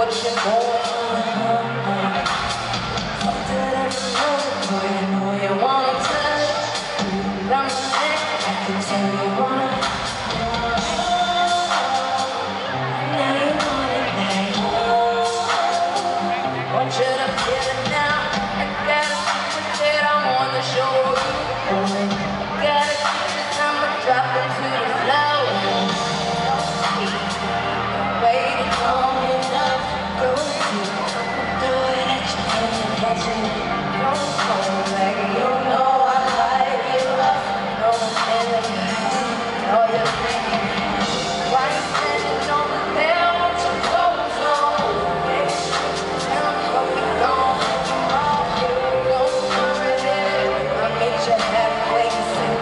what you're going on. Something that you know you wanna touch. Around my neck, I can tell you wanna. Now you want it back. Want you to feel it now. I gotta put that I wanna show you. Gotta keep this number dropping to the floor. Waiting long enough, go to do it at your hand, catch it. Don't hold back, you know I like you. No feeling, all you're thinking. Why you standing over there with your clothes on? Tell me what we gon' do. Don't worry, I'll meet you halfway.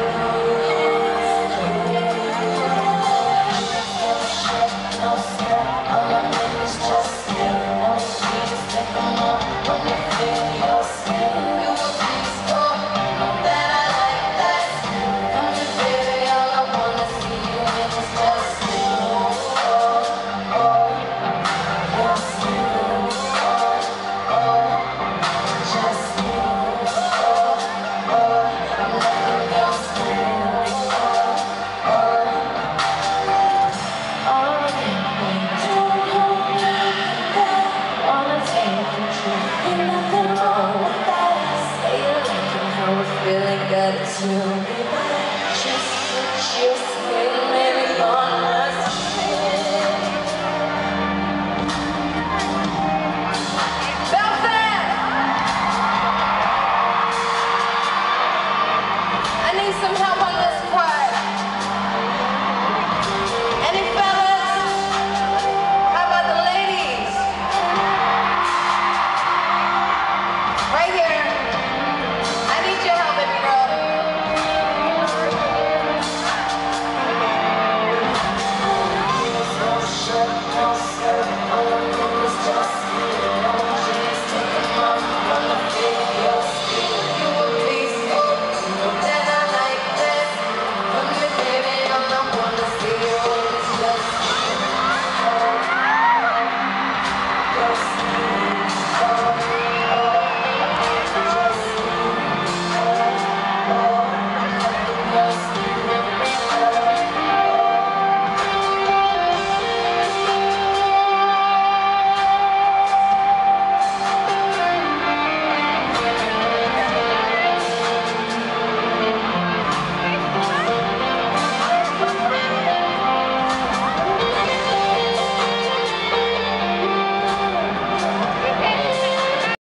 Feeling good too. Just put your skin on my skin. Belfast! I need some help on